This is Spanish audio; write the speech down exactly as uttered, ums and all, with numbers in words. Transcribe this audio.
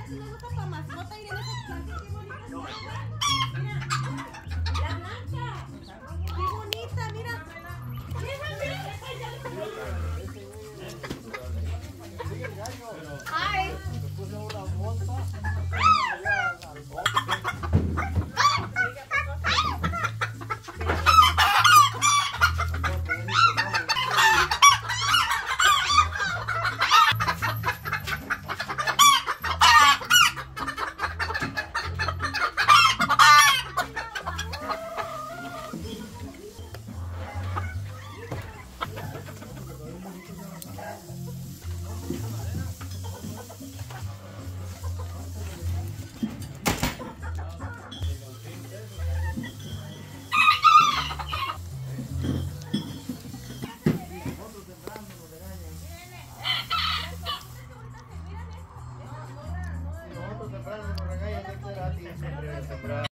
si me gusta para mascota ir en esa clase. Qué bonita. Mira, la blanca. Qué bonita, mira. Ay. Nosotros temprano nos regañan, hay que ser a ti, siempre temprano.